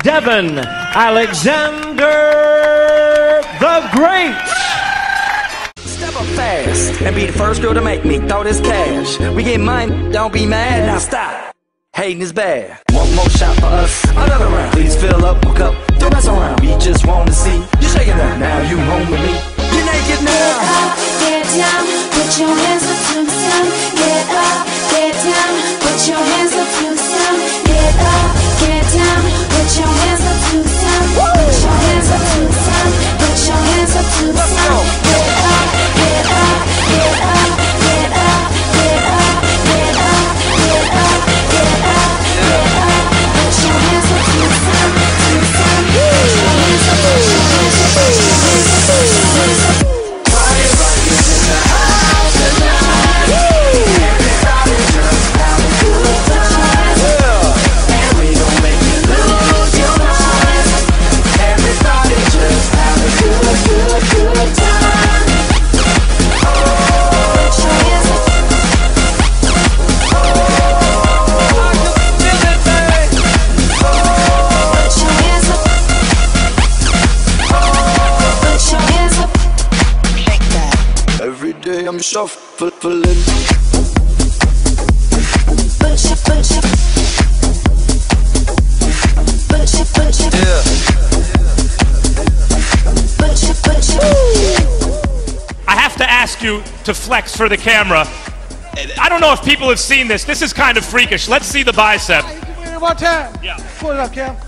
Devon Alexander The Great. Step up fast and be the first girl to make me throw this cash. We get mine, don't be mad, now stop. Hating is bad. One more shot for us, another round. Please fill up my cup, don't mess around. We just want to see you shaking up. Now you home with me. You're naked now. Get up, get down, put your hands up to the sun. Get up, get down, put your hands up to the sun. Get up, get down, put your hands up to the sun. Put your hands up to the sun. Put your hands up to the sun. Get up, get up, get up, get up, get up, get up, get up, get up, get up. Put your hands up to the sun, to the sun. Put your hands up, put your hands up, put your hands up, put your hands up. Everybody's in the house tonight. Everybody just have a good time. And we gon' make you lose your mind. Everybody just have a good, good, good time. Put your hands up. I can feel it, baby. Put your hands up. Put your hands up. Every day I'm shuffling. Put your Yeah. I have to ask you to flex for the camera. I don't know if people have seen this. This is kind of freakish. Let's see the bicep. One time. Yeah. Pull it up, Cam.